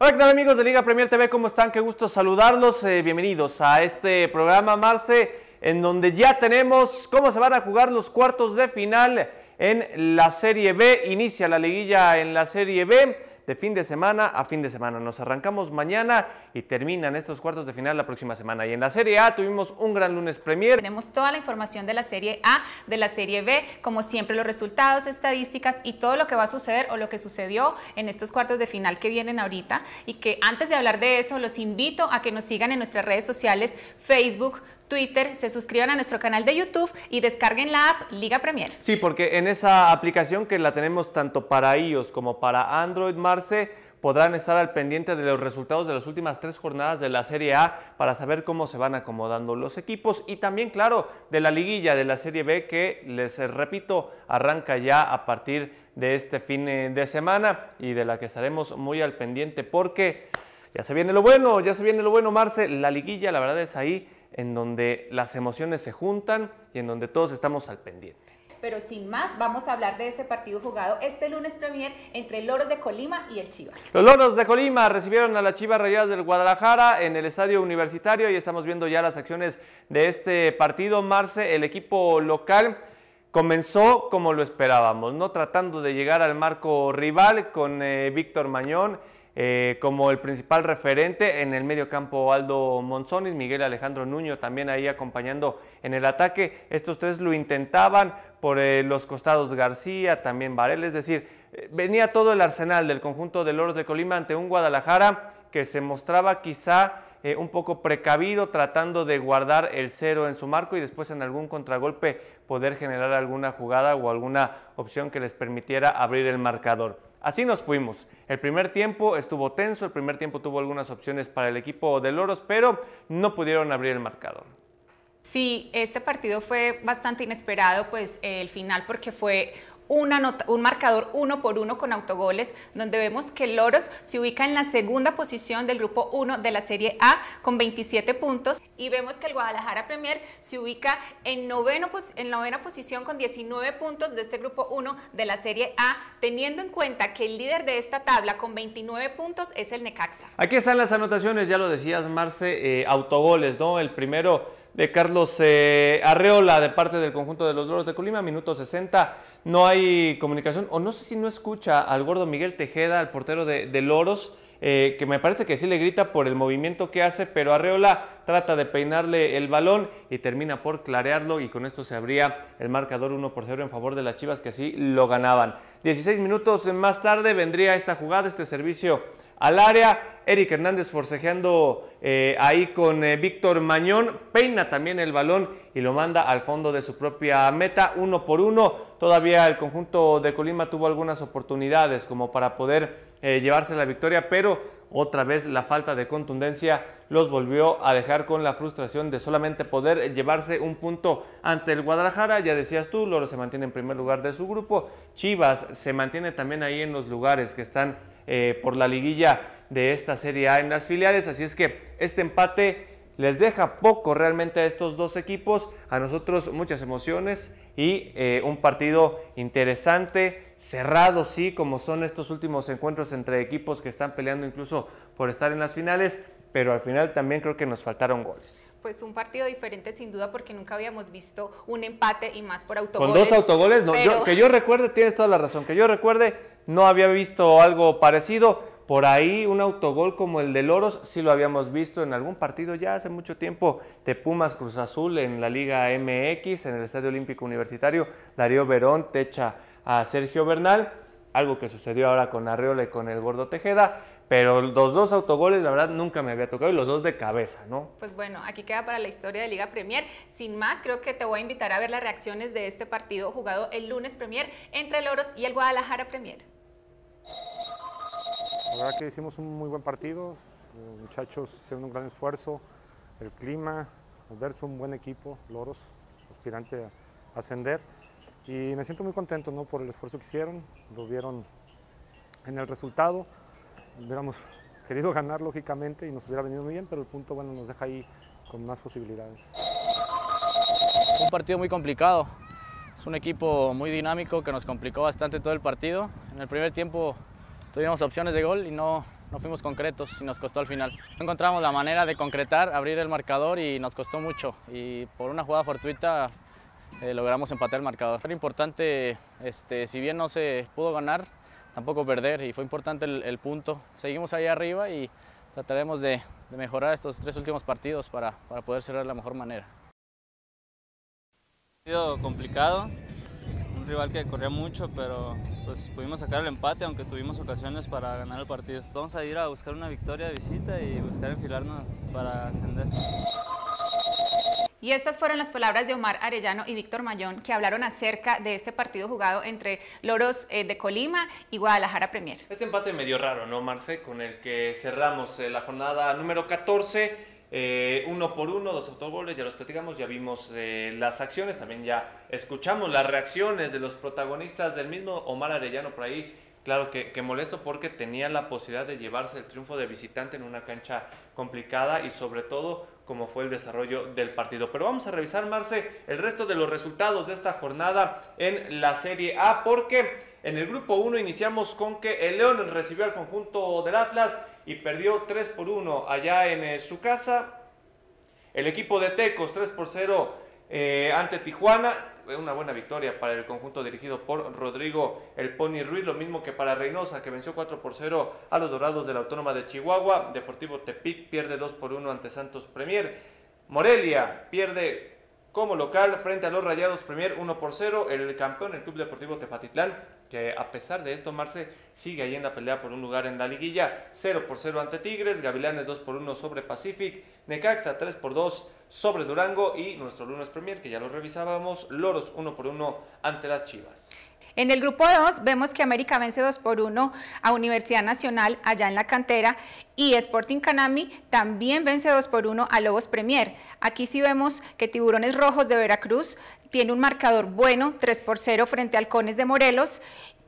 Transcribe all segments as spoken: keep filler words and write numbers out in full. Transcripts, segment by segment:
Hola, ¿qué tal amigos de Liga Premier T V? ¿Cómo están? Qué gusto saludarlos. Eh, bienvenidos a este programa, Marce, en donde ya tenemos cómo se van a jugar los cuartos de final en la Serie B. Inicia la liguilla en la Serie B de fin de semana a fin de semana. Nos arrancamos mañana y terminan estos cuartos de final la próxima semana. Y en la Serie A tuvimos un gran lunes Premier. Tenemos toda la información de la Serie A, de la Serie B, como siempre los resultados, estadísticas y todo lo que va a suceder o lo que sucedió en estos cuartos de final que vienen ahorita. Y que antes de hablar de eso, los invito a que nos sigan en nuestras redes sociales, Facebook, Twitter, se suscriban a nuestro canal de YouTube y descarguen la app Liga Premier. Sí, porque en esa aplicación que la tenemos tanto para iOS como para Android, Marce, podrán estar al pendiente de los resultados de las últimas tres jornadas de la Serie A para saber cómo se van acomodando los equipos y también, claro, de la liguilla de la Serie B que, les repito, arranca ya a partir de este fin de semana y de la que estaremos muy al pendiente porque ya se viene lo bueno, ya se viene lo bueno, Marce. La liguilla, la verdad, es ahí en donde las emociones se juntan y en donde todos estamos al pendiente. Pero sin más, vamos a hablar de este partido jugado este lunes Premier entre Loros de Colima y el Chivas. Los Loros de Colima recibieron a las Chivas Rayadas del Guadalajara en el Estadio Universitario y estamos viendo ya las acciones de este partido. Marce, el equipo local comenzó como lo esperábamos, ¿no? Tratando de llegar al marco rival con eh, Víctor Mañón Eh, como el principal referente, en el medio campo Aldo Monzonis, Miguel Alejandro Nuño también ahí acompañando en el ataque. Estos tres lo intentaban, por eh, los costados García, también Varela, es decir, eh, venía todo el arsenal del conjunto de Loros de Colima ante un Guadalajara que se mostraba quizá eh, un poco precavido, tratando de guardar el cero en su marco y después en algún contragolpe poder generar alguna jugada o alguna opción que les permitiera abrir el marcador. Así nos fuimos. El primer tiempo estuvo tenso, el primer tiempo tuvo algunas opciones para el equipo de Loros, pero no pudieron abrir el marcador. Sí, este partido fue bastante inesperado, pues eh, el final, porque fue una nota, un marcador uno por uno con autogoles, donde vemos que Loros se ubica en la segunda posición del grupo uno de la Serie A con veintisiete puntos y vemos que el Guadalajara Premier se ubica en, noveno, en novena posición con diecinueve puntos de este grupo uno de la Serie A, teniendo en cuenta que el líder de esta tabla con veintinueve puntos es el Necaxa. Aquí están las anotaciones, ya lo decías, Marce, eh, autogoles, ¿no? El primero de Carlos eh, Arreola de parte del conjunto de los Loros de Colima, minuto sesenta, no hay comunicación, o no sé si no escucha al gordo Miguel Tejeda, al portero de, de Loros, eh, que me parece que sí le grita por el movimiento que hace, pero Arreola trata de peinarle el balón y termina por clarearlo y con esto se abría el marcador uno por cero en favor de las Chivas que así lo ganaban. dieciséis minutos más tarde vendría esta jugada, este servicio al área, Eric Hernández forcejeando eh, ahí con eh, Víctor Mañón, peina también el balón y lo manda al fondo de su propia meta, uno por uno. Todavía el conjunto de Colima tuvo algunas oportunidades como para poder eh, llevarse la victoria, pero otra vez la falta de contundencia los volvió a dejar con la frustración de solamente poder llevarse un punto ante el Guadalajara. Ya decías tú, Loros se mantiene en primer lugar de su grupo, Chivas se mantiene también ahí en los lugares que están eh, por la liguilla de esta Serie A en las filiales, así es que este empate les deja poco realmente a estos dos equipos, a nosotros muchas emociones y eh, un partido interesante, cerrado sí, como son estos últimos encuentros entre equipos que están peleando incluso por estar en las finales, pero al final también creo que nos faltaron goles. Pues un partido diferente sin duda porque nunca habíamos visto un empate y más por autogoles. Con dos autogoles, no, pero... yo, que yo recuerde, tienes toda la razón, que yo recuerde, no había visto algo parecido. Por ahí un autogol como el de Loros sí lo habíamos visto en algún partido ya hace mucho tiempo de Pumas Cruz Azul en la Liga M X, en el Estadio Olímpico Universitario. Darío Verón techa a Sergio Bernal, algo que sucedió ahora con Arreola y con el gordo Tejeda, pero los dos autogoles la verdad nunca me había tocado y los dos de cabeza, ¿no? Pues bueno, aquí queda para la historia de Liga Premier. Sin más, creo que te voy a invitar a ver las reacciones de este partido jugado el lunes Premier entre Loros y el Guadalajara Premier. La verdad que hicimos un muy buen partido, los muchachos hicieron un gran esfuerzo, el clima, verse un buen equipo, Loros, aspirante a ascender, y me siento muy contento, ¿no?, por el esfuerzo que hicieron, lo vieron en el resultado, hubiéramos querido ganar lógicamente y nos hubiera venido muy bien, pero el punto, bueno, nos deja ahí con más posibilidades. Un partido muy complicado, es un equipo muy dinámico que nos complicó bastante todo el partido. En el primer tiempo tuvimos opciones de gol y no, no fuimos concretos y nos costó al final. No encontramos la manera de concretar, abrir el marcador y nos costó mucho. Y por una jugada fortuita eh, logramos empatar el marcador. Era importante, este, si bien no se pudo ganar, tampoco perder y fue importante el, el punto. Seguimos ahí arriba y trataremos de, de mejorar estos tres últimos partidos para, para poder cerrar de la mejor manera. Ha sido complicado, un rival que corría mucho, pero pues pudimos sacar el empate, aunque tuvimos ocasiones para ganar el partido. Vamos a ir a buscar una victoria de visita y buscar enfilarnos para ascender. Y estas fueron las palabras de Omar Arellano y Víctor Mayón, que hablaron acerca de este partido jugado entre Loros eh, de Colima y Guadalajara Premier. Este empate medio raro, ¿no, Marce? Con el que cerramos eh, la jornada número catorce, eh, uno por uno, dos autogoles, ya los platicamos, ya vimos eh, las acciones, también ya escuchamos las reacciones de los protagonistas del mismo. Omar Arellano por ahí, claro que, que molesto porque tenía la posibilidad de llevarse el triunfo de visitante en una cancha complicada y sobre todo como fue el desarrollo del partido. Pero vamos a revisar, Marce, el resto de los resultados de esta jornada en la Serie A, porque en el grupo uno iniciamos con que el León recibió al conjunto del Atlas y perdió tres por uno allá en eh, su casa. El equipo de Tecos tres por cero eh, ante Tijuana. Una buena victoria para el conjunto dirigido por Rodrigo el Pony Ruiz, lo mismo que para Reynosa, que venció cuatro por cero a los Dorados de la Autónoma de Chihuahua. Deportivo Tepic pierde dos por uno ante Santos Premier. Morelia pierde como local frente a los Rayados Premier uno por cero. El campeón, el Club Deportivo Tepatitlán, que a pesar de esto, Marce, sigue ahí en la pelea por un lugar en la liguilla, cero por cero ante Tigres. Gavilanes dos por uno sobre Pacific. Necaxa tres por dos sobre Durango, y nuestro lunes Premier, que ya lo revisábamos, Loros uno por uno ante las Chivas. En el grupo dos vemos que América vence dos por uno a Universidad Nacional allá en la cantera, y Sporting Canami también vence dos por uno a Lobos Premier. Aquí sí vemos que Tiburones Rojos de Veracruz tiene un marcador bueno, tres por cero frente a Halcones de Morelos,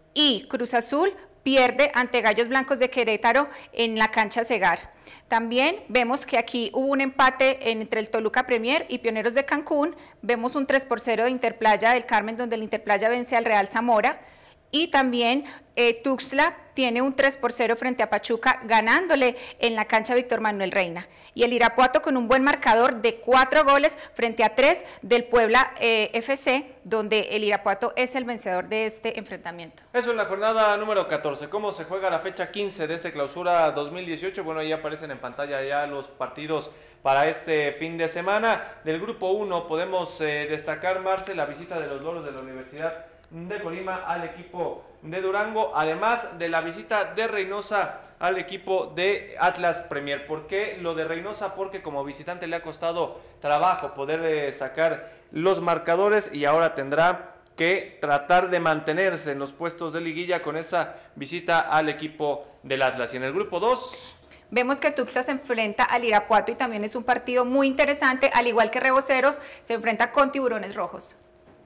y Cruz Azul pierde ante Gallos Blancos de Querétaro en la cancha Segar. También vemos que aquí hubo un empate entre el Toluca Premier y Pioneros de Cancún. Vemos un tres por cero de Interplaya del Carmen, donde el Interplaya vence al Real Zamora. Y también eh, Tuxtla tiene un tres por cero frente a Pachuca, ganándole en la cancha Víctor Manuel Reina. Y el Irapuato con un buen marcador de cuatro goles frente a tres del Puebla eh, F C, donde el Irapuato es el vencedor de este enfrentamiento. Eso en la jornada número catorce. ¿Cómo se juega la fecha quince de este clausura dos mil dieciocho? Bueno, ahí aparecen en pantalla ya los partidos para este fin de semana. Del grupo uno podemos eh, destacar, Marce, la visita de los Loros de la Universidad de Colima al equipo de Durango, además de la visita de Reynosa al equipo de Atlas Premier. ¿Por qué lo de Reynosa? Porque como visitante le ha costado trabajo poder eh, sacar los marcadores, y ahora tendrá que tratar de mantenerse en los puestos de liguilla con esa visita al equipo del Atlas. Y en el grupo dos... vemos que Tuxtla se enfrenta al Irapuato y también es un partido muy interesante, al igual que Reboceros se enfrenta con Tiburones Rojos.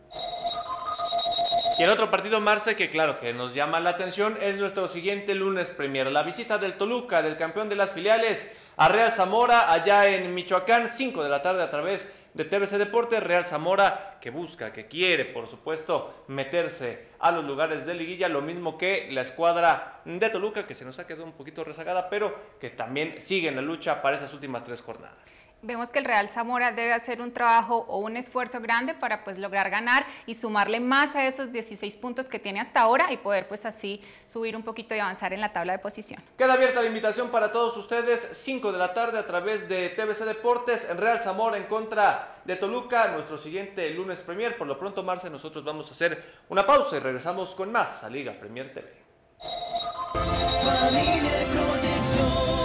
Y el otro partido, Marce, que claro que nos llama la atención, es nuestro siguiente lunes Premier. La visita del Toluca, del campeón de las filiales, a Real Zamora, allá en Michoacán, cinco de la tarde a través de T V C Deportes. Real Zamora que busca, que quiere, por supuesto, meterse a los lugares de liguilla, lo mismo que la escuadra de Toluca, que se nos ha quedado un poquito rezagada, pero que también sigue en la lucha para esas últimas tres jornadas. Vemos que el Real Zamora debe hacer un trabajo o un esfuerzo grande para pues lograr ganar y sumarle más a esos dieciséis puntos que tiene hasta ahora y poder pues así subir un poquito y avanzar en la tabla de posición. Queda abierta la invitación para todos ustedes, cinco de la tarde a través de T V C Deportes, en Real Zamora en contra de Toluca, nuestro siguiente lunes Premier. Por lo pronto, Marce, nosotros vamos a hacer una pausa y regresamos con más a Liga Premier T V. Familia Proyección.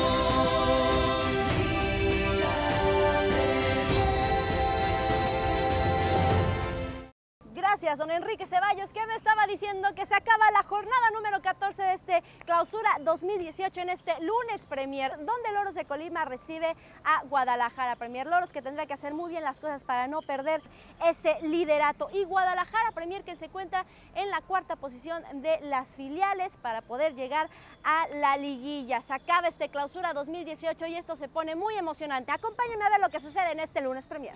Gracias, don Enrique Ceballos, que me estaba diciendo que se acaba la jornada número catorce de este clausura dos mil dieciocho en este lunes Premier, donde Loros de Colima recibe a Guadalajara Premier. Loros que tendrá que hacer muy bien las cosas para no perder ese liderato, y Guadalajara Premier que se encuentra en la cuarta posición de las filiales para poder llegar a la liguilla. Se acaba este clausura dos mil dieciocho y esto se pone muy emocionante. Acompáñenme a ver lo que sucede en este lunes Premier.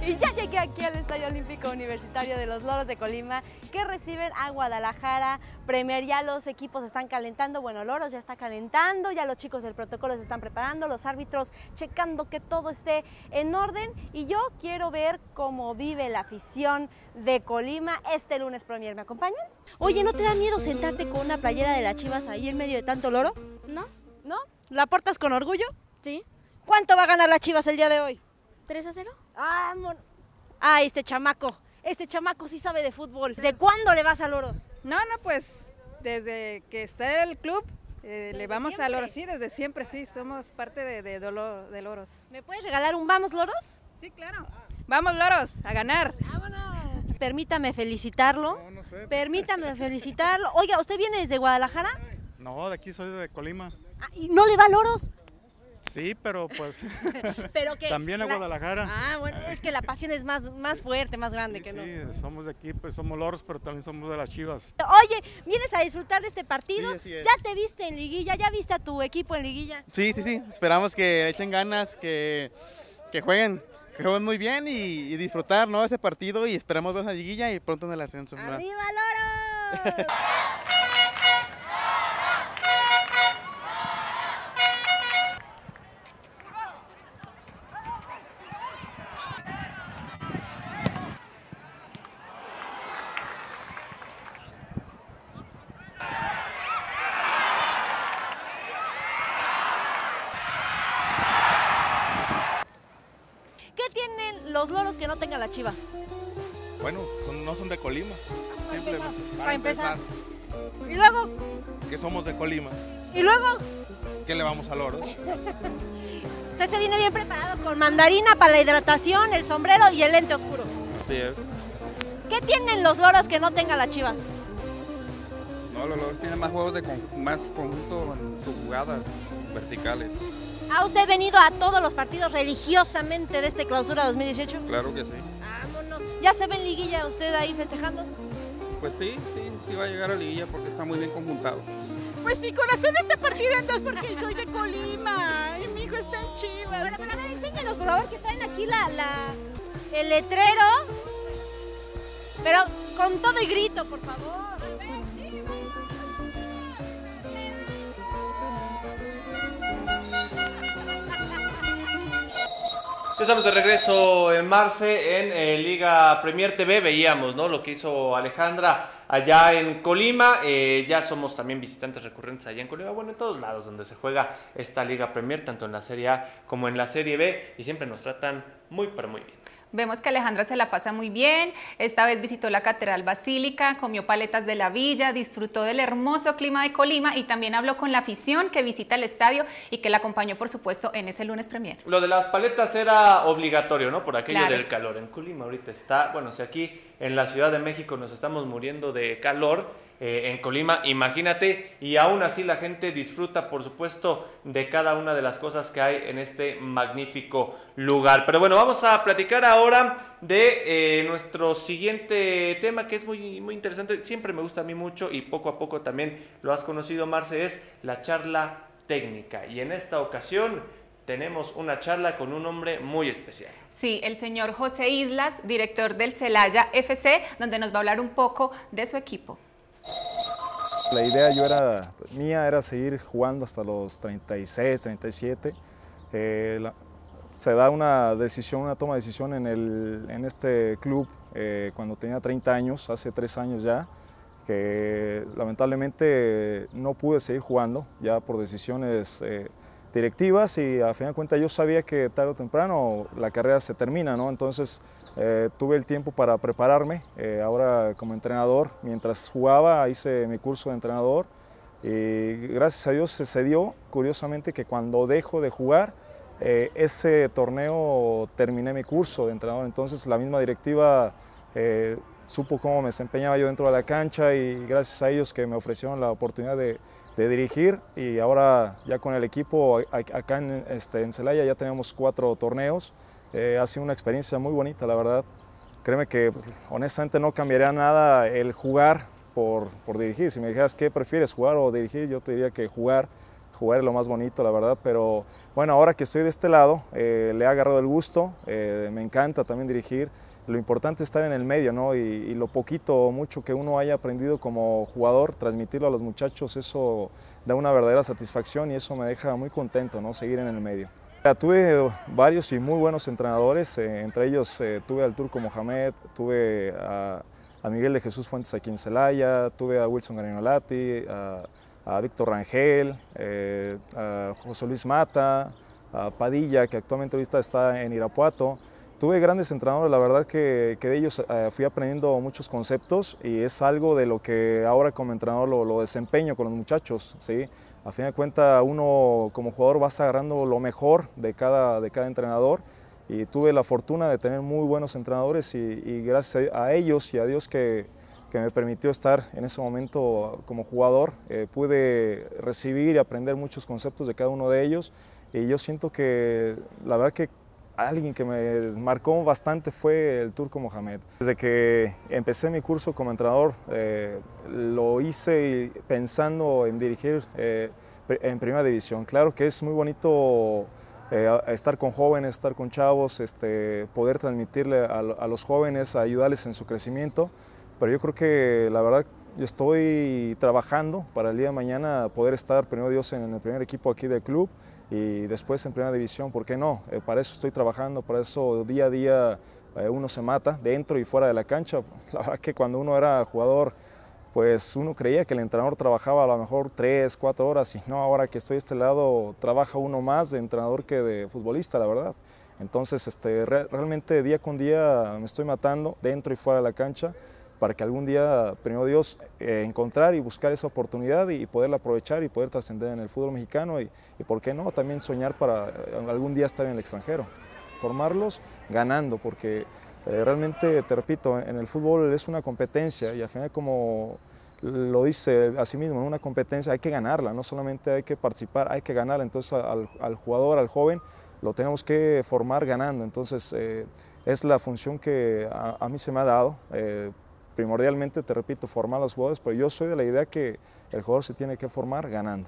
Y ya llegué aquí al Estadio Olímpico Universitario de los Loros de Colima, que reciben a Guadalajara Premier. Ya los equipos están calentando, bueno, Loros ya está calentando, ya los chicos del protocolo se están preparando, los árbitros checando que todo esté en orden. Y yo quiero ver cómo vive la afición de Colima este lunes Premier. ¿Me acompañan? Oye, ¿no te da miedo sentarte con una playera de las Chivas ahí en medio de tanto loro? No. ¿No? ¿La portas con orgullo? Sí. ¿Cuánto va a ganar las Chivas el día de hoy? ¿tres a cero? Ah, mon... ah, este chamaco, este chamaco sí sabe de fútbol. ¿Desde cuándo le vas a Loros? No, no, pues desde que está el club eh, le vamos siempre? a Loros, sí, desde siempre, sí, somos parte de, de, Dolo- de Loros. ¿Me puedes regalar un Vamos Loros? Sí, claro. Vamos Loros, a ganar. ¡Vámonos! Permítame felicitarlo. No, no sé. Permítame felicitarlo. Oiga, ¿usted viene desde Guadalajara? No, de aquí soy de Colima. Ah, ¿y no le va a Loros? Sí, pero pues Pero que también a la- Guadalajara. Ah, bueno, es que la pasión es más, más fuerte, más grande Sí, que no. sí, somos de aquí, pues somos Loros, pero también somos de las Chivas. Oye, ¿vienes a disfrutar de este partido? Sí, así es. ¿Ya te viste en liguilla? ¿Ya viste a tu equipo en liguilla? Sí, sí, sí. Esperamos que echen ganas, que, que jueguen, que jueguen muy bien y, y disfrutar, ¿no? Ese partido y esperamos ver la liguilla y pronto en el ascenso. ¿verdad? ¡Arriba Loros! ¿Qué tienen los Loros que no tengan las Chivas? Bueno, son- no son de Colima. Simplemente. Para empezar. Y luego, Que somos de Colima. y luego, ¿Qué le vamos a Loros? usted se viene bien preparado con mandarina para la hidratación, el sombrero y el lente oscuro. Así es. ¿Qué tienen los Loros que no tengan las Chivas? No, los Loros tienen más juegos de con- más conjunto en sus jugadas verticales. ¿Ha usted venido a todos los partidos religiosamente de este clausura dos mil dieciocho? Claro que sí. Vámonos. ¿Ya se ve en liguilla usted ahí festejando? Pues sí, sí, sí va a llegar a liguilla porque está muy bien conjuntado. Pues mi corazón está partido en dos porque soy de Colima y mi hijo está en Chivas. Bueno, pero a ver, enséñanos por favor que traen aquí la, la- el letrero. Pero con todo y grito, por favor. Ya estamos de regreso en Marce en eh, Liga Premier T V. Veíamos, ¿no?, lo que hizo Alejandra allá en Colima. Eh, ya somos también visitantes recurrentes allá en Colima. Bueno, en todos lados donde se juega esta Liga Premier, tanto en la Serie A como en la Serie B. Y siempre nos tratan muy, pero muy bien. Vemos que Alejandra se la pasa muy bien, esta vez visitó la Catedral Basílica, comió paletas de la villa, disfrutó del hermoso clima de Colima y también habló con la afición que visita el estadio y que la acompañó, por supuesto, en ese lunes Premier. Lo de las paletas era obligatorio, ¿no? Por aquello Claro. del calor. En Colima ahorita está, bueno, si aquí en la Ciudad de México nos estamos muriendo de calor, eh, en Colima, imagínate, y aún así la gente disfruta, por supuesto, de cada una de las cosas que hay en este magnífico lugar. Pero bueno, vamos a platicar ahora de eh, nuestro siguiente tema, que es muy, muy interesante. Siempre me gusta a mí mucho y poco a poco también lo has conocido, Marce, es la charla técnica. Y en esta ocasión tenemos una charla con un hombre muy especial. Sí, el señor José Islas, director del Celaya F C, donde nos va a hablar un poco de su equipo. La idea yo era, mía era seguir jugando hasta los treinta y seis, treinta y siete. Eh, la, se da una decisión, una toma de decisión en, el, en este club eh, cuando tenía treinta años, hace tres años ya, que lamentablemente no pude seguir jugando ya por decisiones eh, directivas y a fin de cuentas yo sabía que tarde o temprano la carrera se termina, ¿no? Entonces eh, tuve el tiempo para prepararme, eh, ahora como entrenador, mientras jugaba hice mi curso de entrenador y gracias a Dios se dio, curiosamente, que cuando dejo de jugar, eh, ese torneo terminé mi curso de entrenador, entonces la misma directiva eh, supo cómo me desempeñaba yo dentro de la cancha y gracias a ellos que me ofrecieron la oportunidad de, de dirigir y ahora ya con el equipo acá en, este, en Celaya ya tenemos cuatro torneos. Eh, ha sido una experiencia muy bonita, la verdad. Créeme que pues, honestamente no cambiaría nada el jugar por, por dirigir. Si me dijeras qué prefieres, jugar o dirigir, yo te diría que jugar. jugar es lo más bonito, la verdad, pero bueno, ahora que estoy de este lado, eh, le he agarrado el gusto, eh, me encanta también dirigir. Lo importante es estar en el medio, ¿no? Y, y lo poquito o mucho que uno haya aprendido como jugador, transmitirlo a los muchachos, eso da una verdadera satisfacción y eso me deja muy contento, ¿no? Seguir en el medio. Ya, tuve varios y muy buenos entrenadores, eh, entre ellos eh, tuve al Turco Mohamed, tuve a, a Miguel de Jesús Fuentes aquí en Celaya, tuve a Wilson Garinolati, a, a Víctor Rangel, eh, a José Luis Mata, a Padilla, que actualmente ahorita está en Irapuato. Tuve grandes entrenadores, la verdad que, que de ellos eh, fui aprendiendo muchos conceptos y es algo de lo que ahora como entrenador lo, lo desempeño con los muchachos, ¿sí? A fin de cuentas uno como jugador vas agarrando lo mejor de cada, de cada entrenador y tuve la fortuna de tener muy buenos entrenadores y, y gracias a ellos y a Dios que, que me permitió estar en ese momento como jugador, eh, pude recibir y aprender muchos conceptos de cada uno de ellos y yo siento que la verdad que alguien que me marcó bastante fue el Turco Mohamed. Desde que empecé mi curso como entrenador, eh, lo hice pensando en dirigir eh, en primera división. Claro que es muy bonito eh, estar con jóvenes, estar con chavos, este, poder transmitirle a, a los jóvenes, ayudarles en su crecimiento, pero yo creo que la verdad estoy trabajando para el día de mañana poder estar, primero Dios, en el primer equipo aquí del club y después en primera división, ¿por qué no? Eh, para eso estoy trabajando, para eso día a día eh, uno se mata dentro y fuera de la cancha. La verdad que cuando uno era jugador, pues uno creía que el entrenador trabajaba a lo mejor tres, cuatro horas y no, ahora que estoy de este lado trabaja uno más de entrenador que de futbolista, la verdad. Entonces este, re realmente día con día me estoy matando dentro y fuera de la cancha para que algún día, primero Dios, eh, encontrar y buscar esa oportunidad y poderla aprovechar y poder trascender en el fútbol mexicano y, y, ¿por qué no?, también soñar para eh, algún día estar en el extranjero. Formarlos ganando, porque eh, realmente, te repito, en el fútbol es una competencia y al final, como lo dice a sí mismo, en una competencia hay que ganarla, no solamente hay que participar, hay que ganarla. Entonces al, al jugador, al joven, lo tenemos que formar ganando. Entonces eh, es la función que a, a mí se me ha dado. Eh, primordialmente, te repito, formar a los jugadores, pero yo soy de la idea que el jugador se tiene que formar ganando.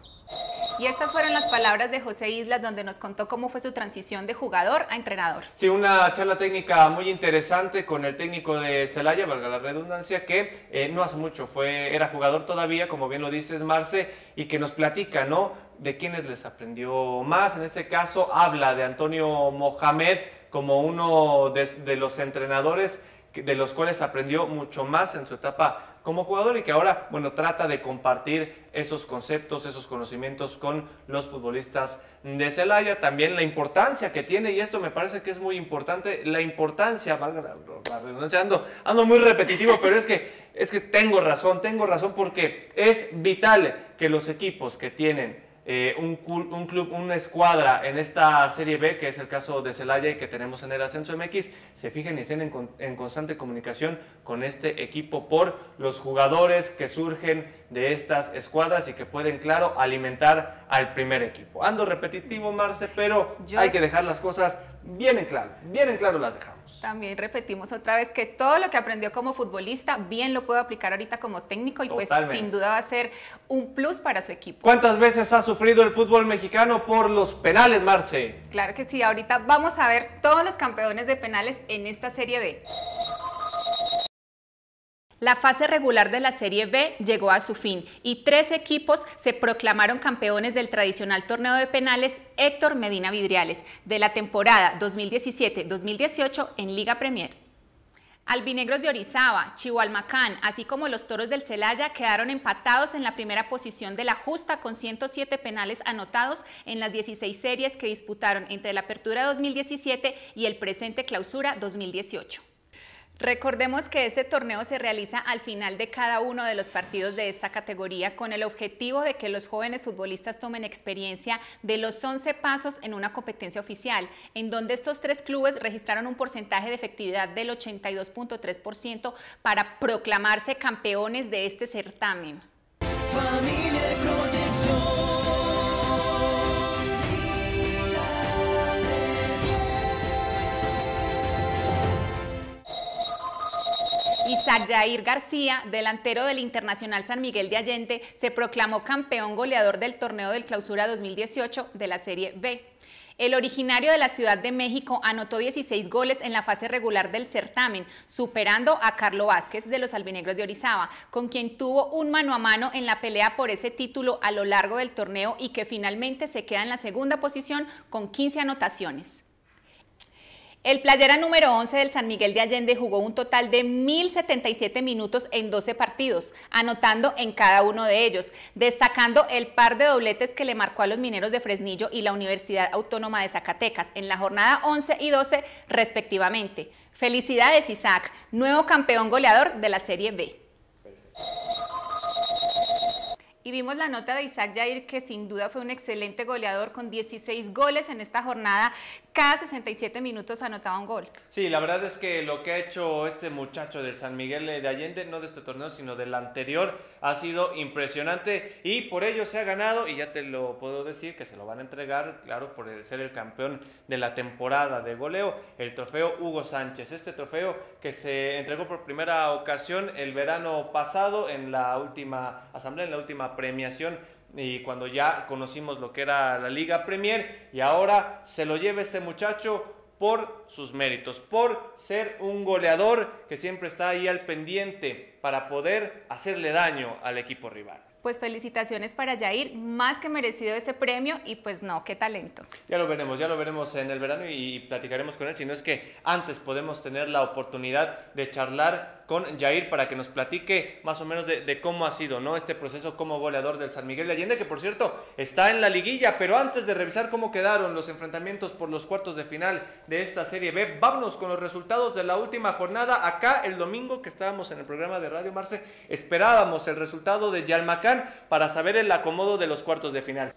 Y estas fueron las palabras de José Islas, donde nos contó cómo fue su transición de jugador a entrenador. Sí, una charla técnica muy interesante con el técnico de Celaya, valga la redundancia, que eh, no hace mucho fue, era jugador todavía, como bien lo dices, Marce, y que nos platica, ¿no?, de quiénes les aprendió más. En este caso habla de Antonio Mohamed como uno de, de los entrenadores de los cuales aprendió mucho más en su etapa como jugador y que ahora, bueno, trata de compartir esos conceptos, esos conocimientos con los futbolistas de Celaya. También la importancia que tiene, y esto me parece que es muy importante, la importancia, valga la redundancia, ando, ando muy repetitivo, pero es que, es que tengo razón, tengo razón porque es vital que los equipos que tienen Eh, un, un club, una escuadra en esta Serie B, que es el caso de Celaya y que tenemos en el Ascenso M X, se fijen y estén en, en constante comunicación con este equipo por los jugadores que surgen de estas escuadras y que pueden, claro, alimentar al primer equipo. Ando repetitivo, Marce, pero Yo... hay que dejar las cosas bien en claro, bien en claro las dejamos. También repetimos otra vez que todo lo que aprendió como futbolista, bien lo puede aplicar ahorita como técnico y Totalmente. Pues sin duda va a ser un plus para su equipo. ¿Cuántas veces ha sufrido el fútbol mexicano por los penales, Marce? Claro que sí, ahorita vamos a ver todos los campeones de penales en esta Serie B. La fase regular de la Serie B llegó a su fin y tres equipos se proclamaron campeones del tradicional torneo de penales Héctor Medina Vidriales de la temporada dos mil diecisiete dos mil dieciocho en Liga Premier. Albinegros de Orizaba, Chihualmacán, así como los Toros del Celaya quedaron empatados en la primera posición de la justa con ciento siete penales anotados en las dieciséis series que disputaron entre la Apertura dos mil diecisiete y el presente Clausura dos mil dieciocho. Recordemos que este torneo se realiza al final de cada uno de los partidos de esta categoría con el objetivo de que los jóvenes futbolistas tomen experiencia de los once pasos en una competencia oficial, en donde estos tres clubes registraron un porcentaje de efectividad del ochenta y dos punto tres por ciento para proclamarse campeones de este certamen. Familia de Proyección. Y Isaac Yair García, delantero del Internacional San Miguel de Allende, se proclamó campeón goleador del torneo del Clausura dos mil dieciocho de la Serie B. El originario de la Ciudad de México anotó dieciséis goles en la fase regular del certamen, superando a Carlo Vázquez de los albinegros de Orizaba, con quien tuvo un mano a mano en la pelea por ese título a lo largo del torneo y que finalmente se queda en la segunda posición con quince anotaciones. El playera número once del San Miguel de Allende jugó un total de mil setenta y siete minutos en doce partidos, anotando en cada uno de ellos, destacando el par de dobletes que le marcó a los Mineros de Fresnillo y la Universidad Autónoma de Zacatecas en la jornada once y doce respectivamente. Felicidades, Isaac, nuevo campeón goleador de la Serie B. Y vimos la nota de Isaac Yair, que sin duda fue un excelente goleador con dieciséis goles en esta jornada. Cada sesenta y siete minutos anotaba un gol. Sí, la verdad es que lo que ha hecho este muchacho del San Miguel de Allende, no de este torneo, sino del anterior, ha sido impresionante y por ello se ha ganado, y ya te lo puedo decir, que se lo van a entregar, claro, por ser el campeón de la temporada de goleo, el trofeo Hugo Sánchez. Este trofeo que se entregó por primera ocasión el verano pasado en la última asamblea, en la última premiación, y cuando ya conocimos lo que era la Liga Premier, y ahora se lo lleva este muchacho por sus méritos, por ser un goleador que siempre está ahí al pendiente para poder hacerle daño al equipo rival. Pues felicitaciones para Yair, más que merecido ese premio, y pues no, qué talento. Ya lo veremos, ya lo veremos en el verano y platicaremos con él, si no es que antes podemos tener la oportunidad de charlar con Yair para que nos platique más o menos de, de cómo ha sido, ¿no?, este proceso como goleador del San Miguel de Allende, que por cierto está en la liguilla. Pero antes de revisar cómo quedaron los enfrentamientos por los cuartos de final de esta Serie B, vámonos con los resultados de la última jornada. Acá el domingo que estábamos en el programa de Radio Marce, esperábamos el resultado de Yalmacán para saber el acomodo de los cuartos de final.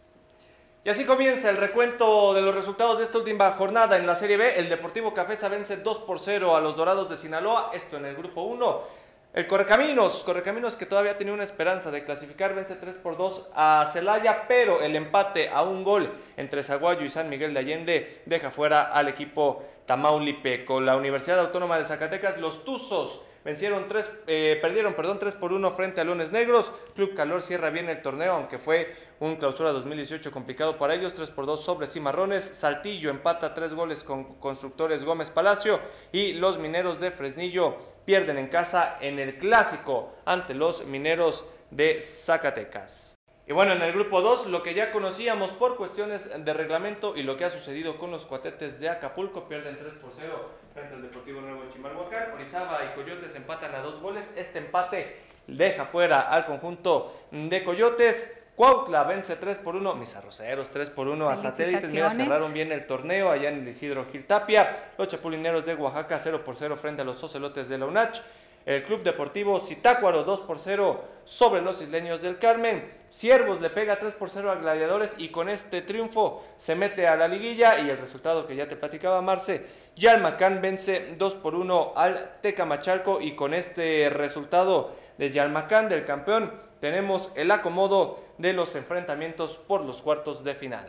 Y así comienza el recuento de los resultados de esta última jornada en la Serie B. El Deportivo Cafesa vence dos por cero a los Dorados de Sinaloa, esto en el grupo uno. El Correcaminos, Correcaminos que todavía tenía una esperanza de clasificar, vence tres por dos a Celaya, pero el empate a un gol entre Zaguayo y San Miguel de Allende deja fuera al equipo tamaulipeco. La Universidad Autónoma de Zacatecas, los Tuzos, Vencieron tres, eh, perdieron perdón, tres por uno frente a Leones Negros. Club Calor cierra bien el torneo, aunque fue un clausura dos mil dieciocho complicado para ellos. tres por dos sobre Cimarrones. Saltillo empata tres goles con Constructores Gómez Palacio. Y los Mineros de Fresnillo pierden en casa en el clásico ante los Mineros de Zacatecas. Y bueno, en el grupo dos, lo que ya conocíamos por cuestiones de reglamento y lo que ha sucedido con los Cuatetes de Acapulco, pierden tres por cero frente al Deportivo Nuevo Chimalhuacán. Orizaba y Coyotes empatan a dos goles. Este empate deja fuera al conjunto de Coyotes. Cuautla vence tres por uno, mis arroceros tres por uno a Satélites. Mira, cerraron bien el torneo allá en el Isidro Gil Tapia. Los Chapulineros de Oaxaca cero por cero frente a los Ocelotes de la UNACH. El Club Deportivo Zitácuaro dos por cero sobre los Isleños del Carmen. Ciervos le pega tres por cero a Gladiadores y con este triunfo se mete a la liguilla. Y el resultado que ya te platicaba, Marce, Yalmacán vence dos por uno al Tecamachalco, y con este resultado de Yalmacán, del campeón, tenemos el acomodo de los enfrentamientos por los cuartos de final.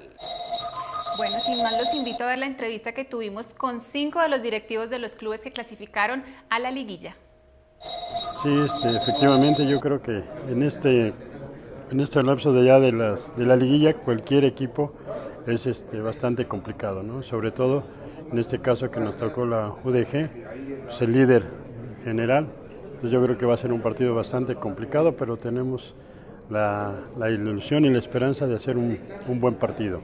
Bueno, sin más los invito a ver la entrevista que tuvimos con cinco de los directivos de los clubes que clasificaron a la liguilla. Sí, este, efectivamente yo creo que en este, en este lapso de ya de, las, de la liguilla cualquier equipo es este, bastante complicado, ¿no? Sobre todo en este caso que nos tocó la U D G, pues el líder general. Entonces yo creo que va a ser un partido bastante complicado, pero tenemos la, la ilusión y la esperanza de hacer un, un buen partido.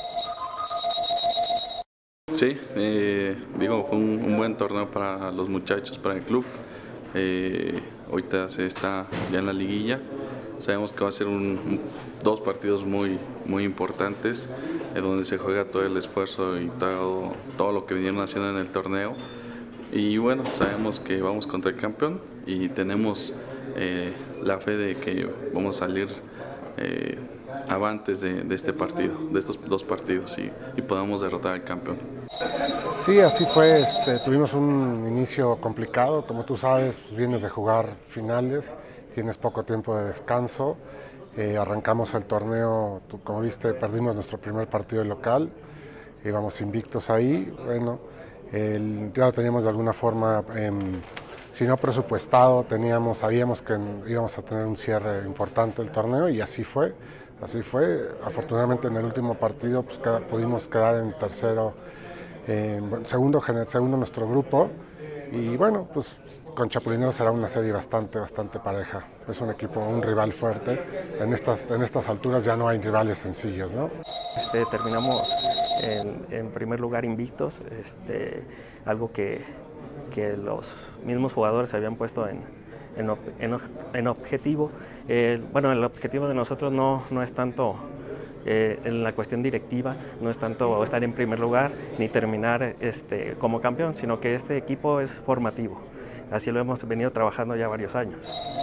Sí, eh, digo, fue un, un buen torneo para los muchachos, para el club. Eh, ahorita se está ya en la liguilla. Sabemos que va a ser un, un, dos partidos muy, muy importantes, eh, donde se juega todo el esfuerzo y todo, todo lo que vinieron haciendo en el torneo. Y bueno, sabemos que vamos contra el campeón y tenemos eh, la fe de que vamos a salir eh, avantes de, de este partido, de estos dos partidos, y, y podamos derrotar al campeón. Sí, así fue. Este, tuvimos un inicio complicado. Como tú sabes, pues vienes de jugar finales, tienes poco tiempo de descanso. Eh, arrancamos el torneo, tú, como viste, perdimos nuestro primer partido local, íbamos invictos ahí. Bueno, el, ya lo teníamos de alguna forma eh, si no presupuestado, teníamos, sabíamos que íbamos a tener un cierre importante del torneo y así fue. Así fue. Afortunadamente en el último partido pues, queda, pudimos quedar en tercero, eh, segundo, segundo nuestro grupo. Y bueno, pues con Chapulineros será una serie bastante, bastante pareja. Es un equipo, un rival fuerte. En estas, en estas alturas ya no hay rivales sencillos, ¿no? Este, terminamos en, en primer lugar invictos, este, algo que, que los mismos jugadores se habían puesto en, en, en, en objetivo. Eh, bueno, el objetivo de nosotros no, no es tanto eh, en la cuestión directiva, no es tanto estar en primer lugar ni terminar este, como campeón, sino que este equipo es formativo. Así lo hemos venido trabajando ya varios años.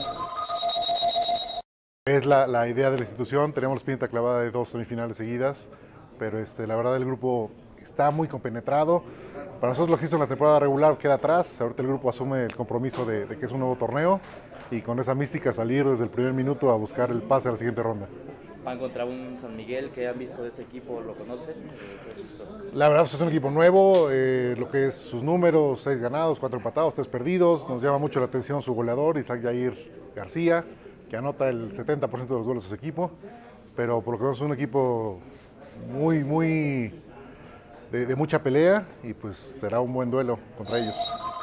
Es la, la idea de la institución, tenemos la espinita clavada de dos semifinales seguidas, pero este, la verdad el grupo está muy compenetrado. Para nosotros lo que hizo en la temporada regular queda atrás, ahorita el grupo asume el compromiso de, de que es un nuevo torneo y con esa mística salir desde el primer minuto a buscar el pase a la siguiente ronda. Van contra un San Miguel que han visto de ese equipo, ¿lo conocen? La verdad pues es un equipo nuevo, eh, lo que es sus números, seis ganados, cuatro empatados, tres perdidos. Nos llama mucho la atención su goleador, Isaac Yair García, que anota el setenta por ciento de los goles de su equipo, pero por lo que vemos es un equipo muy, muy de, de mucha pelea y pues será un buen duelo contra ellos.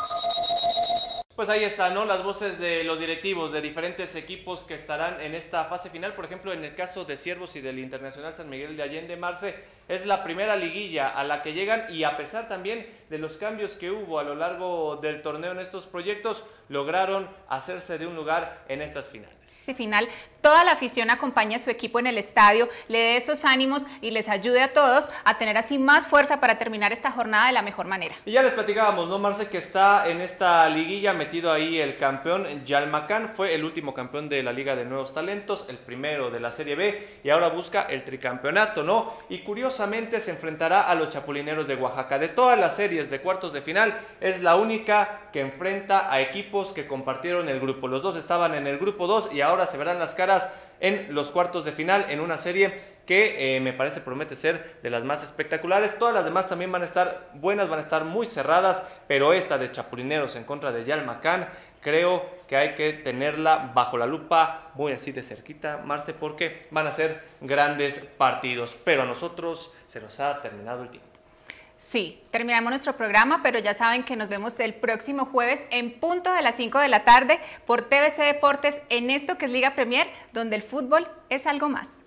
Pues ahí están, ¿no? Las voces de los directivos de diferentes equipos que estarán en esta fase final. Por ejemplo, en el caso de Ciervos y del Internacional San Miguel de Allende, Marce, es la primera liguilla a la que llegan y a pesar también de los cambios que hubo a lo largo del torneo en estos proyectos, lograron hacerse de un lugar en estas finales. Este final, toda la afición acompaña a su equipo en el estadio, le dé esos ánimos y les ayude a todos a tener así más fuerza para terminar esta jornada de la mejor manera. Y ya les platicábamos, ¿no, Marce? Que está en esta liguilla metido ahí el campeón Yalmacán, fue el último campeón de la Liga de Nuevos Talentos, el primero de la Serie B y ahora busca el tricampeonato, ¿no? Y curiosamente se enfrentará a los Chapulineros de Oaxaca. De todas las series de cuartos de final, es la única que enfrenta a equipos que compartieron el grupo. Los dos estaban en el grupo dos y ahora se verán las caras en los cuartos de final en una serie que eh, me parece promete ser de las más espectaculares. Todas las demás también van a estar buenas, van a estar muy cerradas, pero esta de Chapulineros en contra de Yalmacán creo que hay que tenerla bajo la lupa muy así de cerquita, Marce, porque van a ser grandes partidos, pero a nosotros se nos ha terminado el tiempo. Sí, terminamos nuestro programa, pero ya saben que nos vemos el próximo jueves en punto de las cinco de la tarde por T V C Deportes en esto que es Liga Premier, donde el fútbol es algo más.